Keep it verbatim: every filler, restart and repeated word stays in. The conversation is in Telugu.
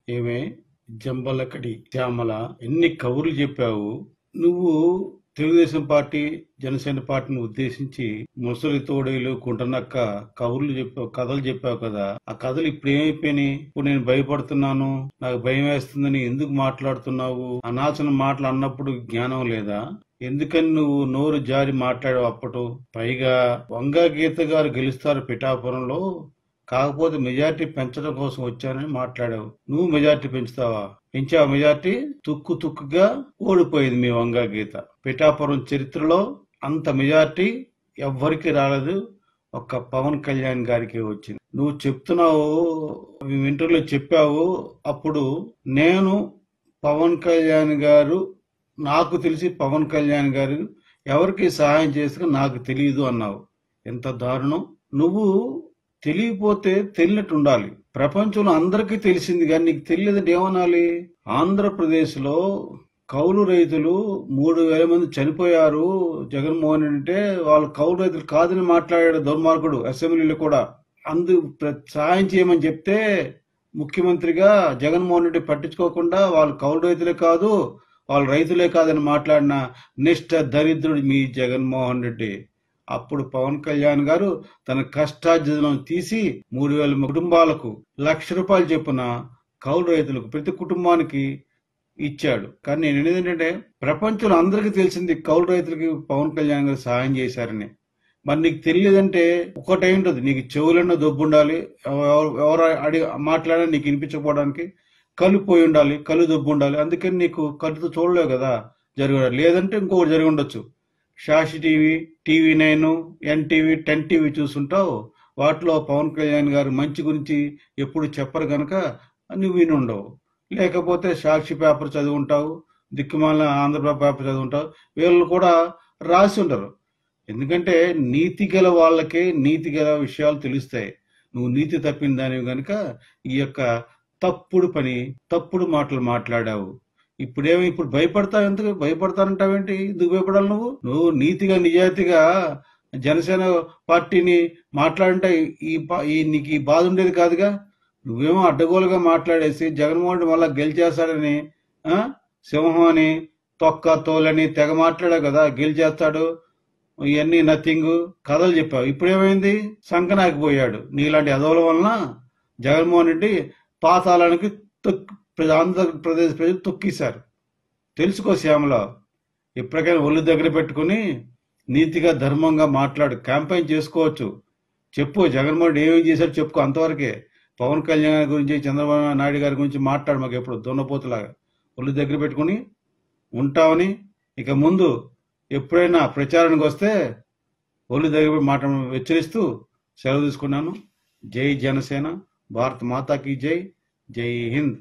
ఏమే జంబలకడి శ్యామల, ఎన్ని కబుర్లు చెప్పావు నువ్వు. తెలుగుదేశం పార్టీ జనసేన పార్టీని ఉద్దేశించి ముసలి తోడేలు కుంటనక్క కబుర్లు చెప్పావు, కథలు చెప్పావు కదా. ఆ కథలు ఇప్పుడు ఏమైపోయినాయి? ఇప్పుడు నేను భయపడుతున్నాను, నాకు భయం వేస్తుందని ఎందుకు మాట్లాడుతున్నావు? అనాచన మాటలు అన్నప్పుడు జ్ఞానం లేదా? ఎందుకని నువ్వు నోరు జారి మాట్లాడావు అప్పటు? పైగా వంగా గీత గారు గెలుస్తారు పిఠాపురంలో, కాకపోతే మెజార్టీ పెంచడం కోసం వచ్చానని మాట్లాడావు. నువ్వు మెజార్టీ పెంచుతావా? పెంచావు మెజార్టీ. తుక్కు తుక్కుగా ఓడిపోయింది మీ వంగా గీత. పిఠాపురం చరిత్రలో అంత మెజార్టీ ఎవ్వరికి రాలేదు, ఒక్క పవన్ కళ్యాణ్ గారికి వచ్చింది. నువ్వు చెప్తున్నావు, ఇంటర్వ్యూలో చెప్పావు, అప్పుడు నేను పవన్ కళ్యాణ్ గారు, నాకు తెలిసి పవన్ కళ్యాణ్ గారు ఎవరికి సహాయం చేస్తే నాకు తెలియదు అన్నావు. ఎంత దారుణం! నువ్వు తెలియపోతే తెలియనట్టు ఉండాలి. ప్రపంచంలో అందరికీ తెలిసింది కానీ నీకు తెలియదంటే ఏమనాలి? ఆంధ్రప్రదేశ్ లో కౌలు రైతులు మూడు వేల మంది చనిపోయారు జగన్మోహన్ రెడ్డి అంటే, వాళ్ళు కౌలు రైతులు కాదని మాట్లాడాడు దుర్మార్గుడు అసెంబ్లీలో కూడా. అందు సహాయం చేయమని చెప్తే ముఖ్యమంత్రిగా జగన్మోహన్ రెడ్డి పట్టించుకోకుండా వాళ్ళు కౌలు రైతులే కాదు, వాళ్ళు రైతులే కాదని మాట్లాడిన నిష్ఠ దరిద్రుడు మీ జగన్మోహన్ రెడ్డి. అప్పుడు పవన్ కళ్యాణ్ గారు తన కష్టార్జితం తీసి మూడు వేల కుటుంబాలకు లక్ష రూపాయలు చొప్పున కౌలు రైతులకు ప్రతి కుటుంబానికి ఇచ్చాడు. కానీ నేను ఏంటంటే, ప్రపంచంలో అందరికీ తెలిసింది కౌలు రైతులకి పవన్ కళ్యాణ్ గారు సహాయం చేశారని. మరి నీకు తెలియదంటే ఒకటే ఉంటుంది, నీకు చెవులన్న దొబ్బు ఉండాలి, ఎవరు అడిగి మాట్లాడినా నీకు వినిపించకపోవడానికి కళ్ళు పోయి ఉండాలి, కళ్ళు దొబ్బు ఉండాలి. అందుకని నీకు కళ్ళుతో చూడలేవు కదా జరిగి, లేదంటే ఇంకొకటి జరిగి ఉండొచ్చు. Sakshi TV, TV nine, NTV, ten TV చూస్తుంటావు, వాటిలో పవన్ కళ్యాణ్ గారు మంచి గురించి ఎప్పుడు చెప్పరు కనుక నువ్వు విని ఉండవు. లేకపోతే సాక్షి పేపర్ చదువుంటావు, దిక్కుమాల ఆంధ్రప్రభ పేపర్ చదువుంటావు, వీళ్ళు కూడా రాసి ఉంటారు. ఎందుకంటే నీతి గల వాళ్ళకే నీతి గల విషయాలు తెలుస్తాయి. నువ్వు నీతి తప్పిన దానివి కనుక ఈ యొక్క తప్పుడు పని, తప్పుడు మాటలు మాట్లాడావు. ఇప్పుడేమి ఇప్పుడు భయపడతావు? ఎందుకు భయపడతానంటావేంటి? ఎందుకు భయపడాలి? నువ్వు నువ్వు నీతిగా నిజాయితీగా జనసేన పార్టీని మాట్లాడంటే ఈ ఈ నీకు ఈ బాధ ఉండేది కాదుగా. నువ్వేమో అడ్డగోలుగా మాట్లాడేసి జగన్మోహన్ రెడ్డి మళ్ళా గెలిచేస్తాడని, ఆ సింహం అని, తొక్క తోలని తెగ మాట్లాడావు కదా, గెలిచేస్తాడు, ఇవన్నీ నథింగ్ కథలు చెప్పావు. ఇప్పుడేమైంది? సంకనాకిపోయాడు. నీలాంటి అదవుల వలన జగన్మోహన్ రెడ్డి పాతాళానికి ఆంధ్రప్రదేశ్ ప్రజలు తొక్కేశారు. తెలుసుకో శ్యామల, ఎప్పటికైనా ఒళ్ళు దగ్గర పెట్టుకుని నీతిగా ధర్మంగా మాట్లాడు, క్యాంపెయిన్ చేసుకోవచ్చు. చెప్పు జగన్మోహన్ రెడ్డి ఏమేమి చేశాడు చెప్పుకో, అంతవరకే. పవన్ కళ్యాణ్ గురించి, చంద్రబాబు నాయుడు గారి గురించి మాట్లాడు మాకు ఎప్పుడు దున్నపోతులాగా. ఒళ్ళు దగ్గర పెట్టుకుని ఉంటామని ఇక ముందు ఎప్పుడైనా ప్రచారానికి వస్తే ఒళ్ళు దగ్గర మాట హెచ్చరిస్తూ సెలవు తీసుకున్నాను. జై జనసేన, భారత్ మాతాకి జై, జై హింద్.